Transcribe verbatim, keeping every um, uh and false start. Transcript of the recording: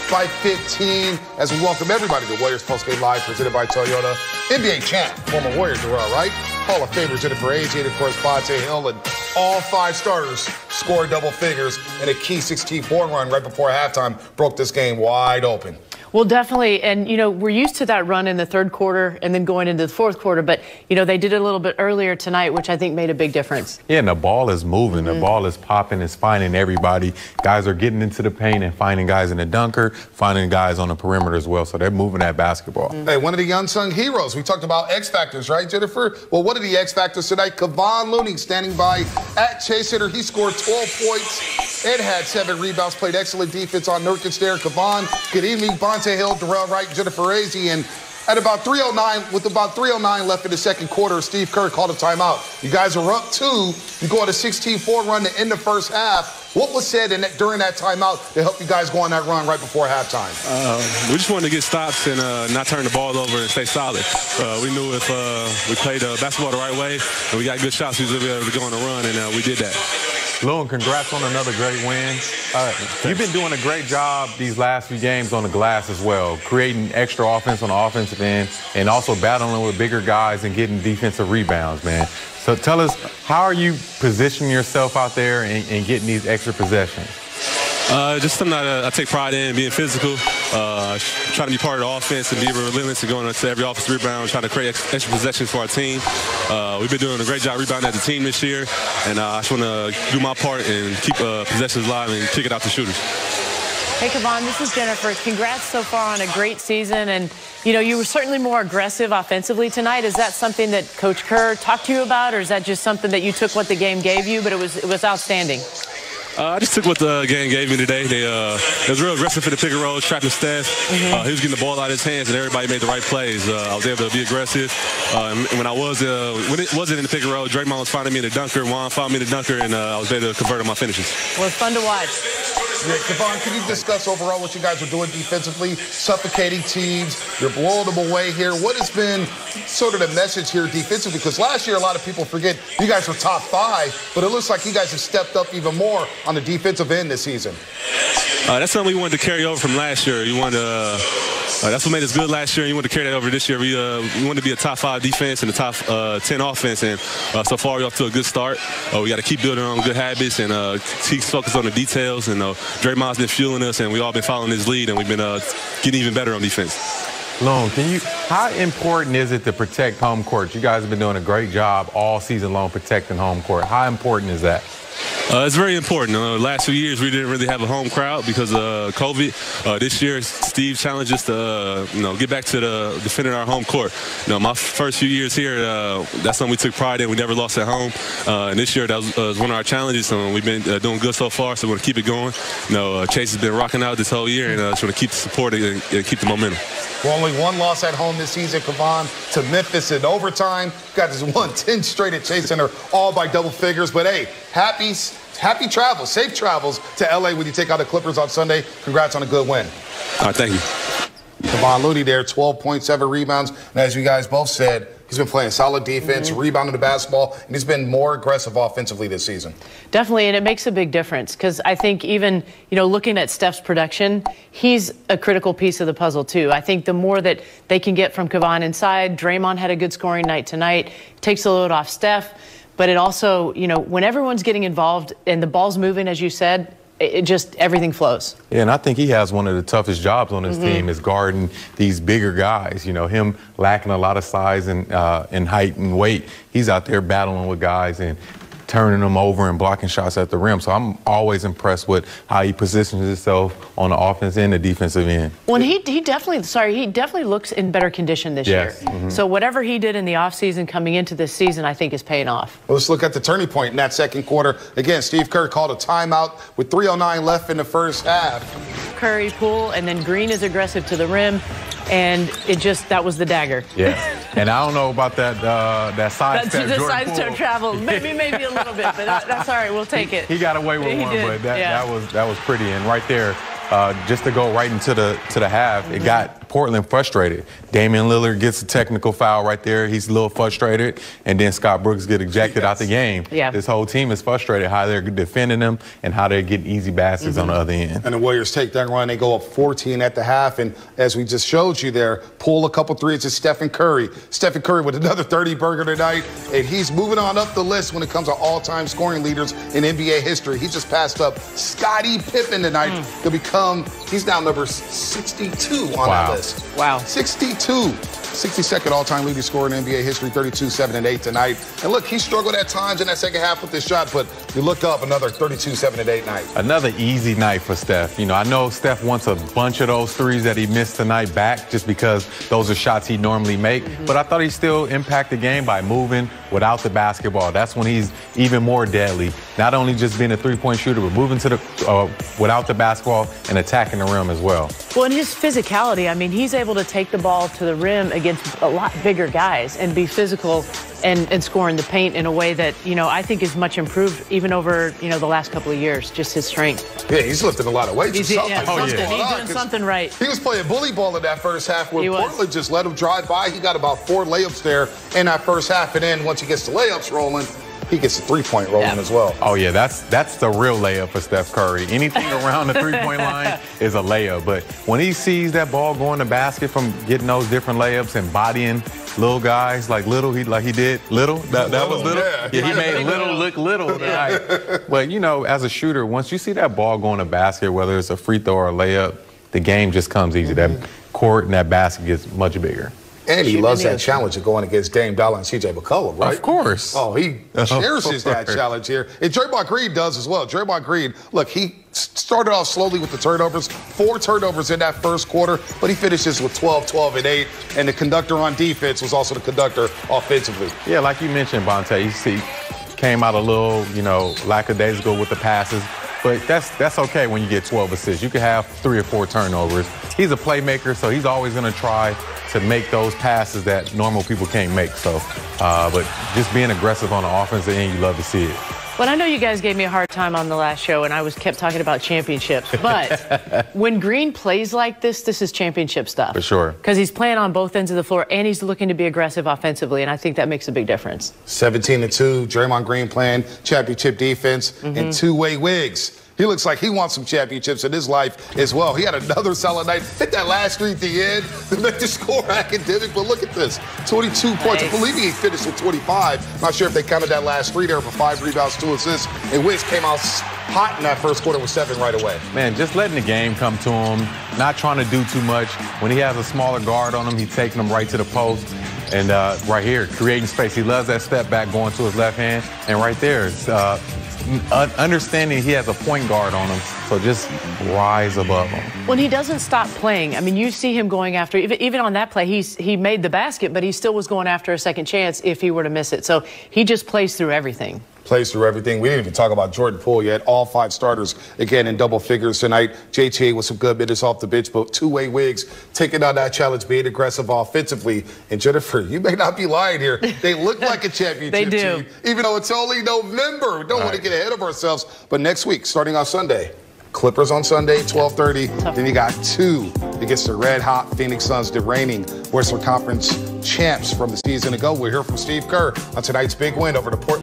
by fifteen. As we welcome everybody to Warriors Postgame Live, presented by Toyota. N B A champ, former Warriors, Darrell Wright. Hall of Famers Jennifer Azzi, and of course, Bonta Hill, and all five starters scored double figures in a key sixteen four run right before halftime, broke this game wide open. Well, definitely. And, you know, we're used to that run in the third quarter and then going into the fourth quarter. But, you know, they did it a little bit earlier tonight, which I think made a big difference. Yeah, and the ball is moving. Mm-hmm. The ball is popping. It's finding everybody. Guys are getting into the paint and finding guys in the dunker, finding guys on the perimeter as well. So they're moving that basketball. Mm-hmm. Hey, one of the unsung heroes. We talked about X Factors, right, Jennifer? Well, one of the X Factors tonight, Kevon Looney, standing by at Chase Center. He scored twelve points and had seven rebounds, played excellent defense on Nurkic there. Kevon, good evening. Bonta Hill, Darrell Wright, Jennifer Azzi, and at about three oh nine, with about three oh nine left in the second quarter, Steve Kerr called a timeout. You guys are up two. You go on a sixteen four run to end the first half. What was said in that, during that timeout to help you guys go on that run right before halftime? Uh, we just wanted to get stops and uh, not turn the ball over and stay solid. Uh, we knew if uh, we played uh, basketball the right way and we got good shots, we would be able to go on a run, and uh, we did that. Loon, congrats on another great win. Uh, you've been doing a great job these last few games on the glass as well, creating extra offense on the offensive end and also battling with bigger guys and getting defensive rebounds, man. So tell us, how are you positioning yourself out there and, and getting these extra possessions? Uh, just something that uh, I take pride in, being physical, uh, trying to be part of the offense and be relentless and going into every offensive rebound, trying to create ex extra possessions for our team. Uh, we've been doing a great job rebounding as a team this year, and uh, I just want to do my part and keep uh, possessions alive and kick it out to shooters. Hey, Kevon, this is Jennifer. Congrats so far on a great season. And, you know, you were certainly more aggressive offensively tonight. Is that something that Coach Kerr talked to you about, or is that just something that you took what the game gave you, but it was, it was outstanding? Uh, I just took what the game gave me today. They, uh, it was real aggressive for the pick and roll, trapping Steph. Mm-hmm. uh, he was getting the ball out of his hands, and everybody made the right plays. Uh, I was able to be aggressive. Uh, and when I was, uh, when it wasn't in the pick and roll, Draymond was finding me in the dunker, Juan found me in the dunker, and uh, I was able to convert on my finishes. Well, it's fun to watch. Yeah, Kevon, can you discuss overall what you guys are doing defensively, suffocating teams, you're blowing them away here? What has been sort of the message here defensively? Because last year, a lot of people forget you guys were top five, but it looks like you guys have stepped up even more on the defensive end this season. Uh, that's something we wanted to carry over from last year. You wanted to, uh, uh, that's what made us good last year, and you wanted to carry that over this year. We, uh, we wanted to be a top five defense and a top uh, ten offense, and uh, so far we're off to a good start. Uh, we got to keep building on good habits and uh, keep focused on the details. And uh, Draymond's been fueling us, and we've all been following his lead, and we've been uh, getting even better on defense. Loon, can you, how important is it to protect home court? You guys have been doing a great job all season long protecting home court. How important is that? Uh, it's very important. Uh, last few years, we didn't really have a home crowd because of uh, COVID. Uh, this year, Steve challenged us to, uh, you know, get back to the defending our home court. You know, my first few years here, uh, that's something we took pride in. We never lost at home. Uh, and this year, that was, uh, was one of our challenges. So we've been uh, doing good so far, so we want to keep it going. You know, uh, Chase has been rocking out this whole year, and uh, just want to keep the support and, and keep the momentum. Well, only one loss at home this season, Kevon, to Memphis in overtime. Got this one ten straight at Chase Center, all by double figures. But hey, happy, happy travels, safe travels to L A when you take out the Clippers on Sunday. Congrats on a good win. All right, thank you. Kevon Looney there, twelve point seven rebounds. And as you guys both said, he's been playing solid defense, mm-hmm. rebounding the basketball, and he's been more aggressive offensively this season. Definitely, and it makes a big difference because I think even, you know, looking at Steph's production, he's a critical piece of the puzzle too. I think the more that they can get from Kevon inside, Draymond had a good scoring night tonight, takes the load off Steph, but it also, you know, when everyone's getting involved and the ball's moving, as you said, it just, everything flows. Yeah, and I think he has one of the toughest jobs on his mm-hmm. team is guarding these bigger guys. You know, him lacking a lot of size and, uh, and height and weight. He's out there battling with guys and turning them over and blocking shots at the rim. So I'm always impressed with how he positions himself on the offense and the defensive end. Well, he, he definitely, sorry, he definitely looks in better condition this yes. year. Mm-hmm. So whatever he did in the offseason coming into this season, I think is paying off. Well, let's look at the turning point in that second quarter. Again, Steve Kerr called a timeout with three oh nine left in the first half. Curry, Poole, and then Green is aggressive to the rim. And it just, that was the dagger. Yeah. And I don't know about that uh, that side That's step. the side step travel. Maybe, maybe a little bit, but that, that's all right. We'll take it. He got away with he one, did. but that, yeah. that was that was pretty. And right there, uh, just to go right into the to the half, mm-hmm. it got Portland frustrated. Damian Lillard gets a technical foul right there. He's a little frustrated. And then Scott Brooks get ejected yes. out the game. Yeah. This whole team is frustrated how they're defending them and how they're getting easy baskets mm-hmm. on the other end. And the Warriors take that run. They go up fourteen at the half. And as we just showed you there, pull a couple threes to Stephen Curry. Stephen Curry with another thirty burger tonight. And he's moving on up the list when it comes to all-time scoring leaders in N B A history. He just passed up Scottie Pippen tonight mm. to become, he's now number sixty-two on wow. that list. Wow. sixty-two. sixty-second all-time leading scorer in N B A history, thirty-two, seven, and eight tonight. And look, he struggled at times in that second half with this shot, but you look up another thirty-two, seven, and eight night. Another easy night for Steph. You know, I know Steph wants a bunch of those threes that he missed tonight back just because those are shots he normally make. Mm-hmm. But I thought he still impacted the game by moving without the basketball. That's when he's even more deadly. Not only just being a three-point shooter, but moving to the uh, without the basketball and attacking the rim as well. Well, and his physicality, I mean, he's able to take the ball to the rim against a lot bigger guys and be physical and, and score in the paint in a way that, you know, I think is much improved even over, you know, the last couple of years, just his strength. Yeah, he's lifting a lot of weights. He's, yeah, oh, yeah. he's doing something right. He was playing bully ball in that first half where Portland just let him drive by. He got about four layups there in that first half, and then once he gets the layups rolling, he gets the three-point rolling yeah. as well. Oh, yeah, that's that's the real layup for Steph Curry. Anything around the three-point line is a layup. But when he sees that ball going to basket from getting those different layups and bodying little guys like Little, he like he did Little, that, that was Little. Yeah, yeah he made Little look little tonight. But, you know, as a shooter, once you see that ball going to basket, whether it's a free throw or a layup, the game just comes easy. Mm-hmm. That court and that basket gets much bigger. And he loves that challenge of going against Dame Dollar and C J McCollum, right? Of course. Oh, he cherishes that challenge here. And Draymond Green does as well. Draymond Green, look, he started off slowly with the turnovers, four turnovers in that first quarter, but he finishes with twelve, twelve, and eight. And the conductor on defense was also the conductor offensively. Yeah, like you mentioned, Bonta, you see, came out a little, you know, lackadaisical with the passes. But that's that's okay when you get twelve assists. You can have three or four turnovers. He's a playmaker, so he's always going to try to make those passes that normal people can't make. So, uh, but just being aggressive on the offensive end, you love to see it. Well, I know you guys gave me a hard time on the last show, and I was kept talking about championships. But when Green plays like this, this is championship stuff. For sure. Because he's playing on both ends of the floor, and he's looking to be aggressive offensively, and I think that makes a big difference. seventeen to two, Draymond Green playing championship defense mm-hmm. and two-way wigs. He looks like he wants some championships in his life as well. He had another solid night. Hit that last three at the end to make the score academic. But look at this, twenty-two nice. Points. I believe he finished with twenty-five. Not sure if they counted that last three there for five rebounds, two assists. And Wiggs came out hot in that first quarter with seven right away. Man, just letting the game come to him, not trying to do too much. When he has a smaller guard on him, he's taking them right to the post. And uh, right here, creating space. He loves that step back going to his left hand. And right there, it's, uh, understanding he has a point guard on him, so just rise above him. When he doesn't stop playing, I mean, you see him going after, even, even on that play, he's, he made the basket, but he still was going after a second chance if he were to miss it. So he just plays through everything. Plays through everything. We didn't even talk about Jordan Poole yet. All five starters, again, in double figures tonight. J T A with some good minutes off the bench, but two-way wigs taking on that challenge, being aggressive offensively. And Jennifer, you may not be lying here. They look like a championship they do. team, even though it's only November. We don't All want right. to get ahead of ourselves. But next week, starting on Sunday, Clippers on Sunday, twelve thirty. Then you got two against the red-hot Phoenix Suns, the reigning Western Conference champs from the season ago. We'll hear from Steve Kerr on tonight's big win over the Portland.